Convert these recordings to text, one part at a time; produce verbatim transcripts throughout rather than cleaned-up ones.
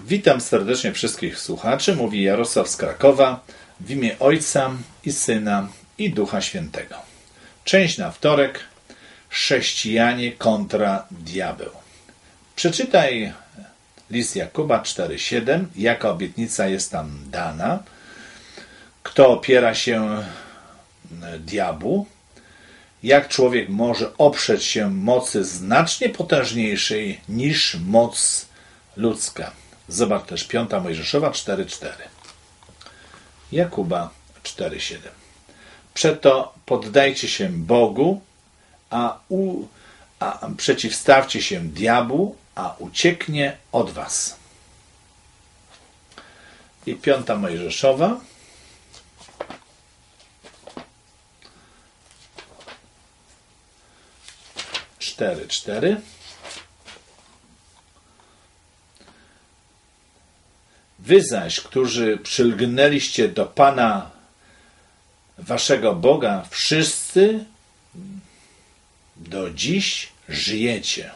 Witam serdecznie wszystkich słuchaczy. Mówi Jarosław z Krakowa w imię Ojca i Syna i Ducha Świętego. Część na wtorek. Chrześcijanie kontra diabeł. Przeczytaj list Jakuba cztery siedem. Jaka obietnica jest tam dana? Kto opiera się diabłu? Jak człowiek może oprzeć się mocy znacznie potężniejszej niż moc ludzka? Zobacz też piąta Mojżeszowa cztery cztery. Jakuba cztery siedem. Przeto poddajcie się Bogu, a, u, a przeciwstawcie się diabłu, a ucieknie od was. I piąta Mojżeszowa cztery cztery. Wy zaś, którzy przylgnęliście do Pana waszego Boga, wszyscy do dziś żyjecie.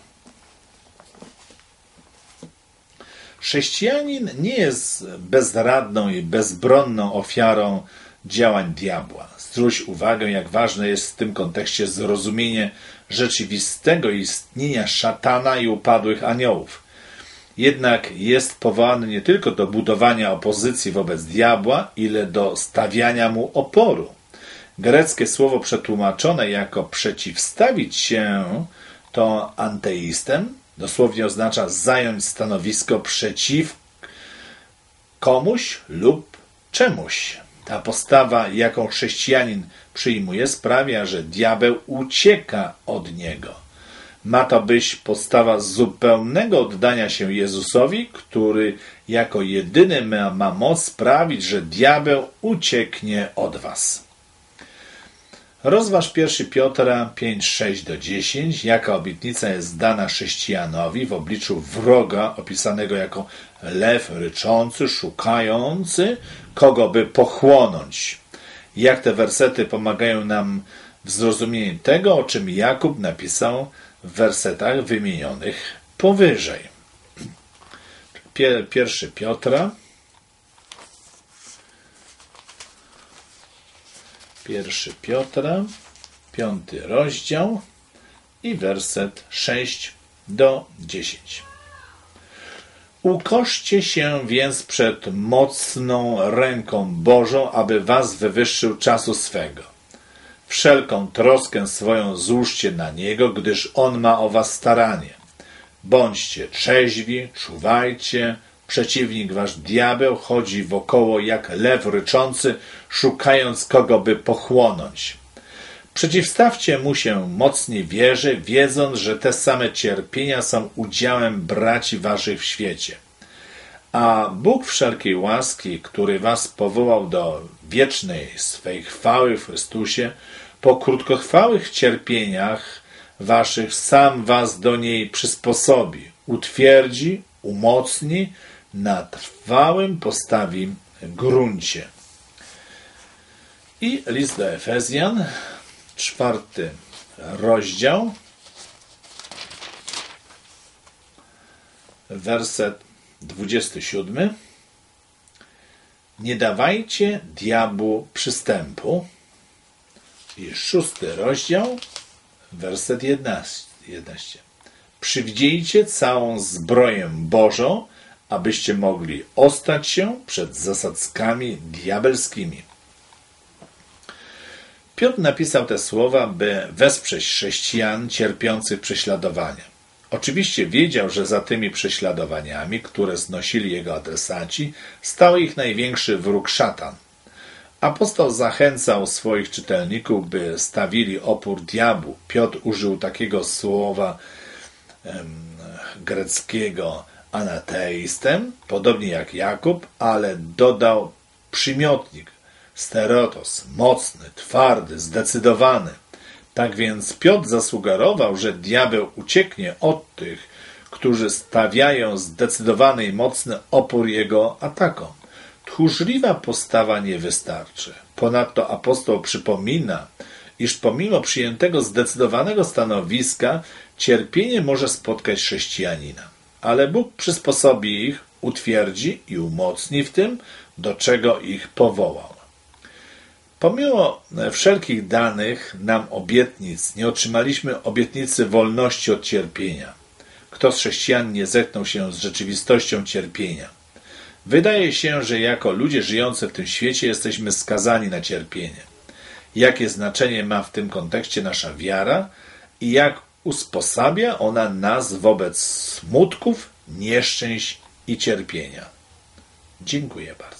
Chrześcijanin nie jest bezradną i bezbronną ofiarą działań diabła. Zwróć uwagę, jak ważne jest w tym kontekście zrozumienie rzeczywistego istnienia szatana i upadłych aniołów. Jednak jest powołany nie tylko do budowania opozycji wobec diabła, ile do stawiania mu oporu. Greckie słowo przetłumaczone jako przeciwstawić się to anteistem, dosłownie oznacza zająć stanowisko przeciw komuś lub czemuś. Ta postawa, jaką chrześcijanin przyjmuje, sprawia, że diabeł ucieka od niego. Ma to być postawa zupełnego oddania się Jezusowi, który jako jedyny ma, ma moc sprawić, że diabeł ucieknie od was. Rozważ pierwszy Piotra pięć sześć do dziesięć, jaka obietnica jest dana chrześcijanowi w obliczu wroga opisanego jako lew ryczący, szukający, kogo by pochłonąć. Jak te wersety pomagają nam w zrozumieniu tego, o czym Jakub napisał w wersetach wymienionych powyżej. Pierwszy Piotra, pierwszy Piotra, piąty rozdział i werset sześć do dziesięć. Ukoszcie się więc przed mocną ręką Bożą, aby was wywyższył czasu swego. Wszelką troskę swoją złóżcie na Niego, gdyż On ma o was staranie. Bądźcie trzeźwi, czuwajcie. Przeciwnik wasz diabeł chodzi wokoło jak lew ryczący, szukając kogo by pochłonąć. Przeciwstawcie mu się mocniej wierze, wiedząc, że te same cierpienia są udziałem braci waszych w świecie. A Bóg wszelkiej łaski, który was powołał do wiecznej swej chwały w Chrystusie, po krótkotrwałych cierpieniach waszych sam was do niej przysposobi, utwierdzi, umocni, na trwałym postawi gruncie. I list do Efezjan, czwarty rozdział, werset dwudziesty siódmy. Nie dawajcie diabłu przystępu. I szósty rozdział, werset jedenaście. Przywdziejcie całą zbroję Bożą, abyście mogli ostać się przed zasadzkami diabelskimi. Piotr napisał te słowa, by wesprzeć chrześcijan cierpiących prześladowania. Oczywiście wiedział, że za tymi prześladowaniami, które znosili jego adresaci, stał ich największy wróg szatan. Apostoł zachęcał swoich czytelników, by stawili opór diabłu. Piotr użył takiego słowa em, greckiego anateistem, podobnie jak Jakub, ale dodał przymiotnik stereotos, mocny, twardy, zdecydowany. Tak więc Piotr zasugerował, że diabeł ucieknie od tych, którzy stawiają zdecydowany i mocny opór jego atakom. Tchórzliwa postawa nie wystarczy. Ponadto apostoł przypomina, iż pomimo przyjętego zdecydowanego stanowiska cierpienie może spotkać chrześcijanina. ale Bóg przysposobi ich, utwierdzi i umocni w tym, do czego ich powołał. Pomimo wszelkich danych nam obietnic, nie otrzymaliśmy obietnicy wolności od cierpienia. Kto z chrześcijan nie zetknął się z rzeczywistością cierpienia? Wydaje się, że jako ludzie żyjący w tym świecie jesteśmy skazani na cierpienie. Jakie znaczenie ma w tym kontekście nasza wiara i jak usposabia ona nas wobec smutków, nieszczęść i cierpienia? Dziękuję bardzo.